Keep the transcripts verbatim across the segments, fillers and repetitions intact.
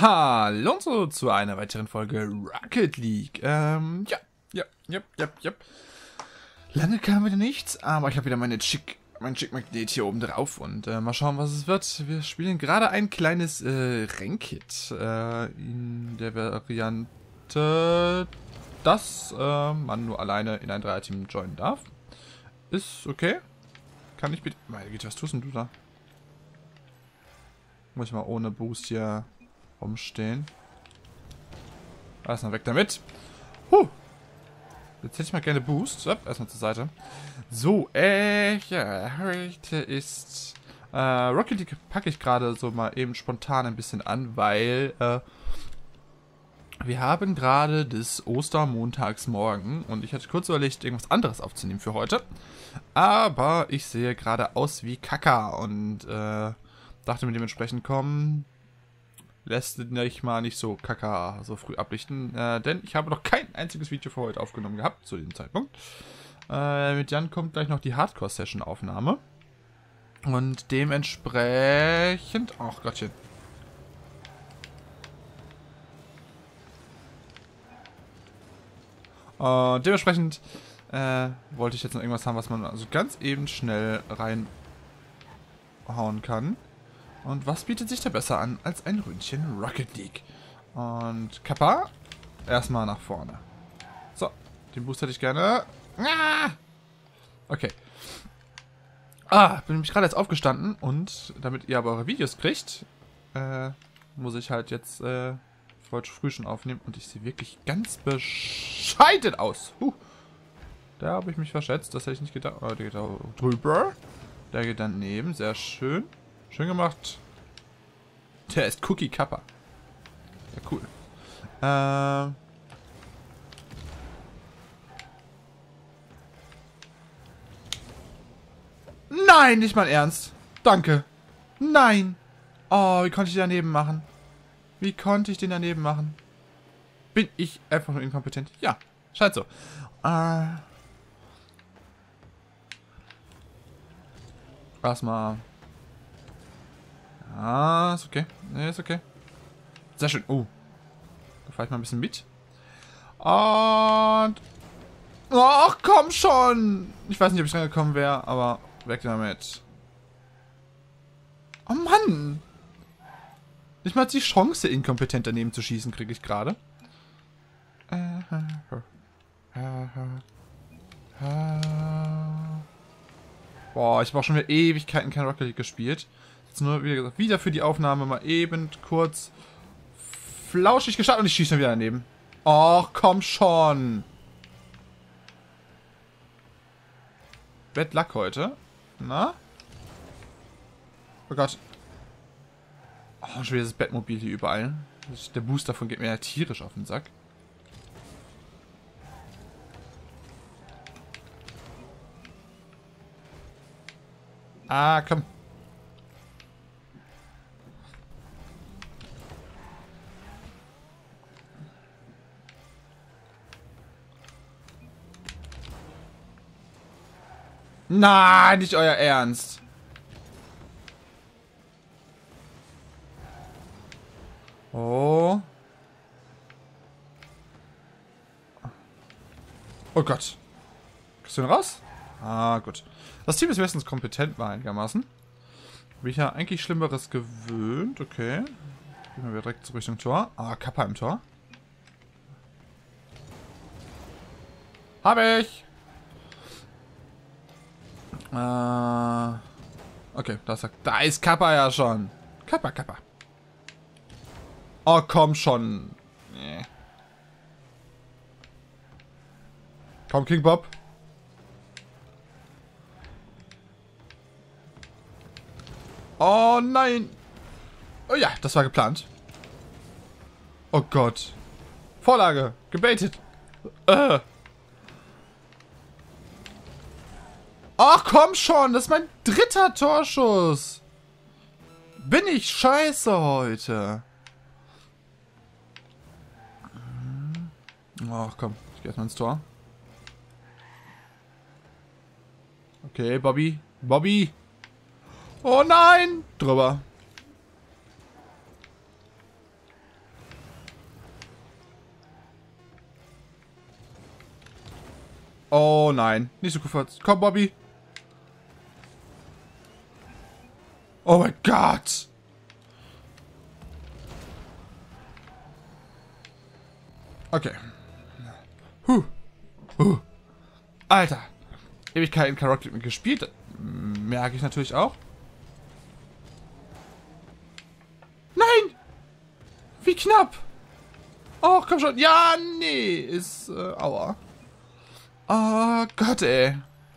Hallo und so zu einer weiteren Folge Rocket League. Ähm, ja, ja, ja, ja, ja. Lange kam wieder nichts, aber ich habe wieder meine Chick, mein Chick-Magnet hier oben drauf und äh, mal schauen, was es wird. Wir spielen gerade ein kleines äh, Ranked äh, in der Variante, dass äh, man nur alleine in ein Dreier-Team joinen darf. Ist okay. Kann ich bitte... Meine Güte, was tust denn du da? Muss ich mal ohne Boost hier rumstehen. Erstmal weg damit. Huh. Jetzt hätte ich mal gerne Boost. So, erstmal zur Seite. So, äh, ja, heute ist... Äh, Rocket League packe ich gerade so mal eben spontan ein bisschen an, weil, äh, wir haben gerade des Ostermontagsmorgen und ich hatte kurz überlegt, irgendwas anderes aufzunehmen für heute. Aber ich sehe gerade aus wie Kaka und, äh, dachte mir dementsprechend, komm, lässt dich mal nicht so Kaka so früh ablichten, äh, denn ich habe noch kein einziges Video für heute aufgenommen gehabt, zu dem Zeitpunkt. Äh, mit Jan kommt gleich noch die Hardcore-Session-Aufnahme. Und dementsprechend... Ach Gottchen. Äh, dementsprechend äh, wollte ich jetzt noch irgendwas haben, was man also ganz eben schnell reinhauen kann. Und was bietet sich da besser an als ein Ründchen Rocket League? Und Kappa, erstmal nach vorne. So, den Boost hätte ich gerne. Ah! Okay. Ah, bin nämlich gerade jetzt aufgestanden und damit ihr aber eure Videos kriegt, äh, muss ich halt jetzt äh, heute früh schon aufnehmen und ich sehe wirklich ganz bescheiden aus. Huh. Da habe ich mich verschätzt, das hätte ich nicht gedacht. Oh, der geht da drüber. Der geht daneben, sehr schön. Schön gemacht. Der ist Cookie Kappa. Ja, cool. Ähm. Nein, nicht mal ernst. Danke. Nein. Oh, wie konnte ich den daneben machen? Wie konnte ich den daneben machen? Bin ich einfach nur inkompetent? Ja, scheint so. Äh. Erstmal. Ah, ist okay. Nee, ist okay. Sehr schön. Oh. Da fahre ich mal ein bisschen mit. Und... Ach, komm schon! Ich weiß nicht, ob ich reingekommen wäre, aber weg damit. Oh Mann! Nicht mal die Chance, inkompetent daneben zu schießen, kriege ich gerade. Boah, ich habe auch schon wieder Ewigkeiten kein Rocket League gespielt. Jetzt nur, wie gesagt, wieder für die Aufnahme mal eben kurz flauschig gestartet und ich schieße dann wieder daneben. Och, komm schon. Bad Luck heute. Na? Oh Gott. Oh, schon wieder das Bettmobil hier überall. Der Boost davon geht mir ja tierisch auf den Sack. Ah, komm. Nein, nicht euer Ernst. Oh. Oh Gott. Kriegst du ihn raus? Ah, gut. Das Team ist meistens kompetent war einigermaßen. Bin ich ja eigentlich Schlimmeres gewöhnt. Okay. Gehen wir wieder direkt zur Richtung Tor. Ah, Kappa im Tor. Habe ich! Äh, okay, da ist, da ist Kappa ja schon. Kappa, Kappa. Oh, komm schon. Nee. Komm, King Bob. Oh nein. Oh ja, das war geplant. Oh Gott. Vorlage. Gebaitet. Äh. Ach komm schon, das ist mein dritter Torschuss. Bin ich scheiße heute. Ach komm, ich geh erstmal ins Tor. Okay, Bobby. Bobby. Oh nein! Drüber. Oh nein. Nicht so gut. Komm, Bobby. Oh mein Gott. Okay. Huh. Huh. Alter. Ewigkeiten kein Rocket League gespielt. Merke ich natürlich auch. Nein! Wie knapp! Oh, komm schon. Ja, nee. Ist, äh, aua. Oh Gott, ey.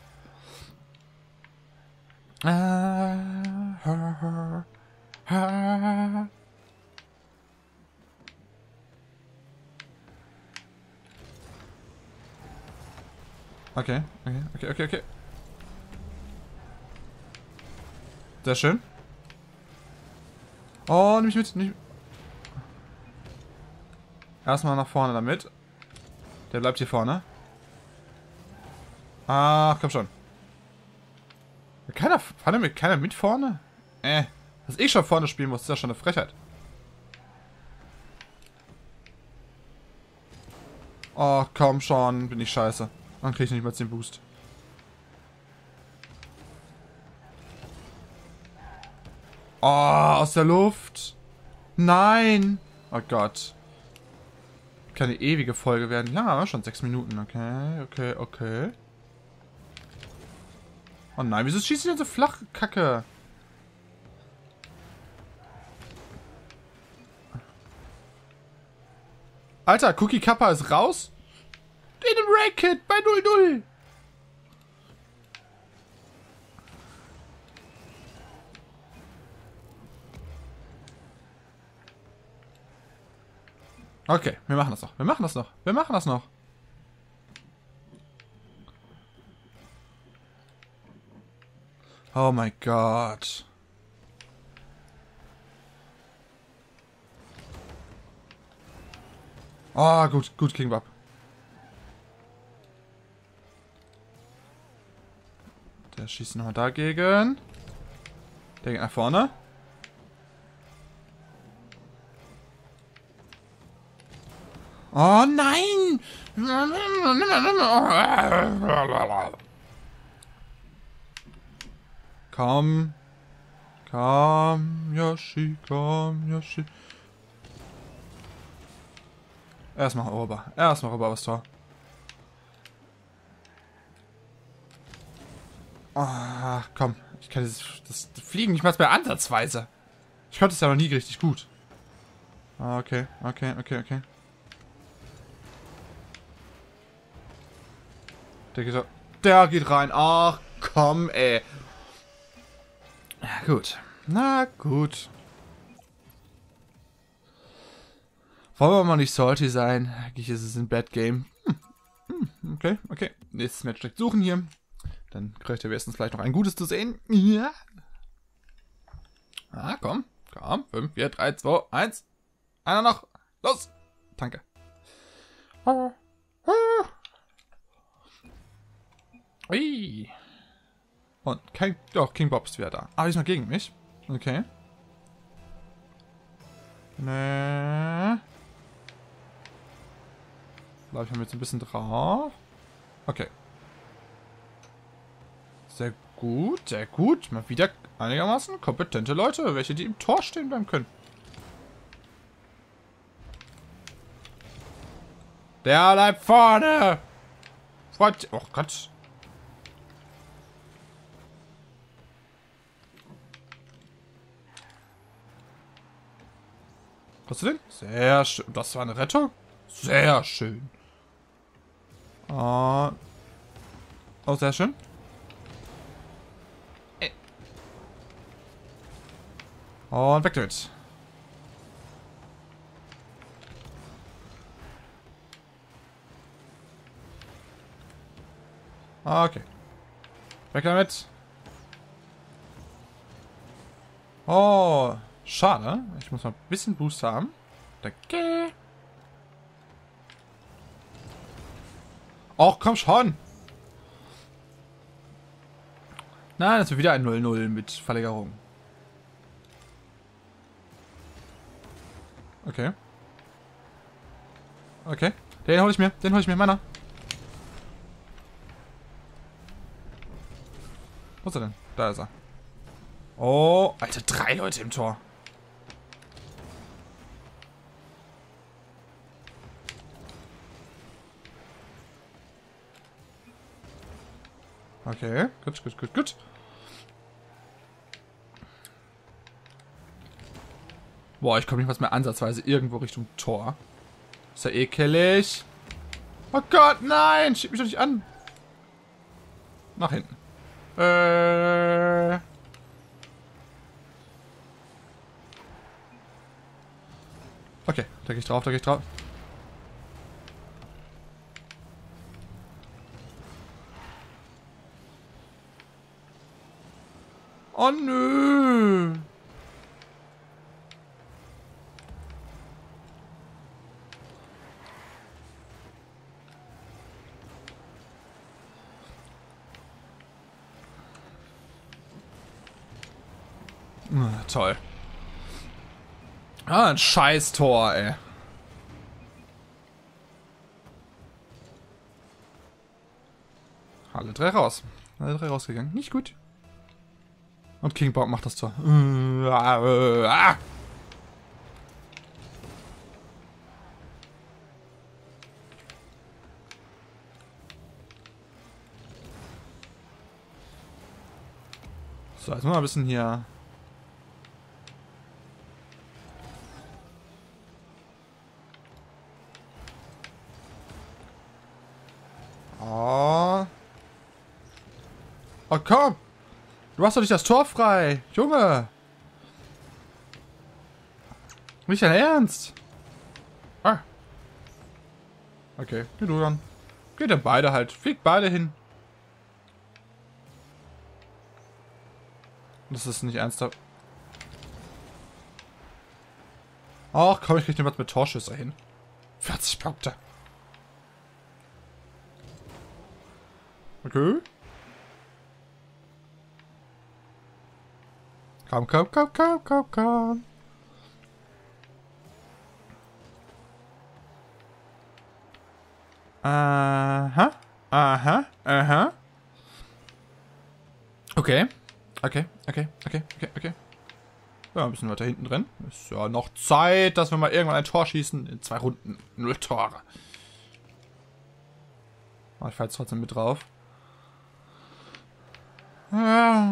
Okay, okay, okay, okay, okay. Sehr schön. Oh, nimm mich mit. Nimm... Erstmal nach vorne damit. Der bleibt hier vorne. Ach, komm schon. Keiner, fahren mit keiner mit vorne? Äh, dass ich schon vorne spielen muss, ist ja schon eine Frechheit. Oh, komm schon, bin ich scheiße. Dann krieg ich nicht mal den Boost. Oh, aus der Luft. Nein. Oh Gott. Kann eine ewige Folge werden. Ja, aber schon sechs Minuten. Okay, okay, okay. Oh nein, wieso schießt sie denn so flach, Kacke? Alter, Cookie Kappa ist raus? In dem Racket bei null null. Okay, wir machen das noch. Wir machen das noch. Wir machen das noch. Oh mein Gott. Oh, gut, gut, King Bob. Der schießt nochmal dagegen. Der geht nach vorne. Oh nein! Komm. Komm, Yoshi, komm, Yoshi. Erstmal rüber. Erstmal rüber aufs Tor. Ach, komm. Ich kann das, das Fliegen nicht mal mehr ansatzweise. Ich konnte es ja noch nie richtig gut. Okay, okay, okay, okay. Der geht, der geht rein. Ach, komm, ey. Na gut. Na gut. Wollen wir mal nicht salty sein? Eigentlich ist es ein Bad Game. Hm. Hm, okay, okay. Nächstes Match direkt suchen hier. Dann kriegt ihr wenigstens vielleicht noch ein gutes zu sehen. Ja. Ah, komm. Komm. fünf, vier, drei, zwei, eins. Einer noch. Los. Danke. Ui. Und kein, doch, King Bob ist wieder da. Ah, diesmal gegen mich. Okay. Nee. Bleib ich mal jetzt ein bisschen drauf. Okay. Sehr gut, sehr gut. Mal wieder einigermaßen kompetente Leute, welche die im Tor stehen bleiben können. Der bleibt vorne! Freut. Oh Gott. Was du denn? Sehr schön. Das war eine Rettung? Sehr schön. Oh, oh sehr schön. Und weg damit. Okay. Weg damit. Oh, schade. Ich muss mal ein bisschen Boost haben. Danke. Och, komm schon. Nein, das wird wieder ein null null mit Verlängerung. Okay. Okay. Den hol ich mir. Den hol ich mir. Meiner. Wo ist er denn? Da ist er. Oh, Alter, drei Leute im Tor. Okay, gut, gut, gut, gut. Boah, ich komme nicht mal mehr ansatzweise irgendwo Richtung Tor. Ist ja ekelig. Oh Gott, nein! Schieb mich doch nicht an. Nach hinten. Äh. Okay, da gehe ich drauf, da gehe ich drauf. Oh nö. Ah, toll. Ah, ein scheiß Tor, ey. Alle drei raus. Alle drei rausgegangen. Nicht gut. Und King Bob macht das Tor. Ah. So, jetzt mal ein bisschen hier. Oh. Oh, komm. Du hast doch nicht das Tor frei. Junge. Nicht dein Ernst? Ah. Okay, geh du dann. Geht dann beide halt. Fliegt beide hin. Das ist nicht ernsthaft. Ach komm, ich krieg den was mit Torschüsse hin. vierzig Punkte. Okay. Komm, komm, komm, komm, komm, komm. Aha. Aha. Aha. Okay. Okay, okay, okay, okay, okay. Ja, ein bisschen weiter hinten drin. Ist ja noch Zeit, dass wir mal irgendwann ein Tor schießen. In zwei Runden. Null Tore. Aber ich falle jetzt trotzdem mit drauf. Ja.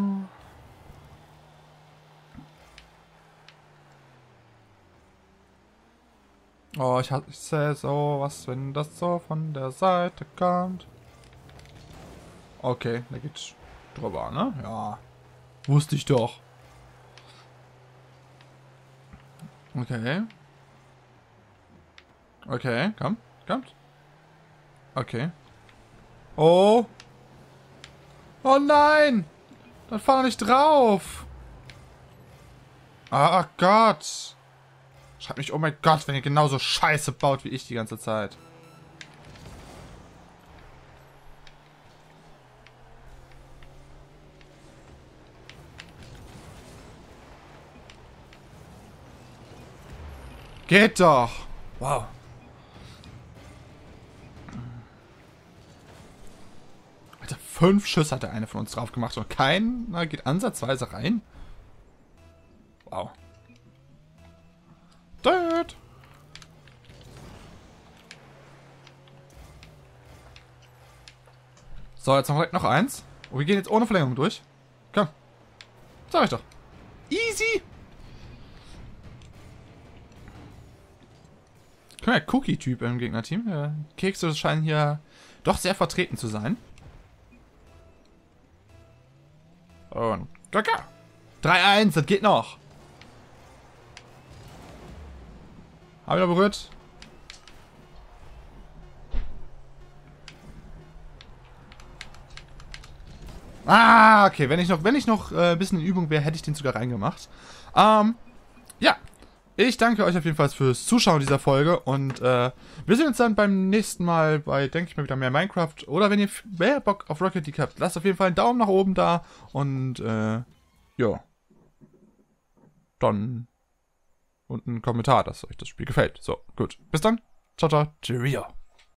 Oh, ich hasse sowas, wenn das so von der Seite kommt. Okay, da geht's drüber, ne? Ja. Wusste ich doch. Okay. Okay, komm, kommt. Okay. Oh. Oh nein! Dann fahr doch nicht drauf! Ah Gott! Schreibt nicht, oh mein Gott, wenn ihr genauso Scheiße baut wie ich die ganze Zeit. Geht doch! Wow. Alter, fünf Schüsse hat der eine von uns drauf gemacht und keiner geht ansatzweise rein. Wow. Död. So, jetzt noch, noch eins. Und wir gehen jetzt ohne Verlängerung durch. Komm. Sag ich doch. Easy. Können wir ja Cookie-Typ im Gegnerteam. Ja, Kekse scheinen hier doch sehr vertreten zu sein. Und Kaka. drei eins, das geht noch. Hab ich noch berührt. Ah, okay. Wenn ich noch, wenn ich noch äh, ein bisschen in Übung wäre, hätte ich den sogar reingemacht. Ähm, ja. Ich danke euch auf jeden Fall fürs Zuschauen dieser Folge und äh, wir sehen uns dann beim nächsten Mal bei, denke ich mal, wieder mehr Minecraft. Oder wenn ihr mehr Bock auf Rocket League habt, lasst auf jeden Fall einen Daumen nach oben da und äh, ja. Dann und einen Kommentar, dass euch das Spiel gefällt. So, gut. Bis dann. Ciao, ciao. Cheerio.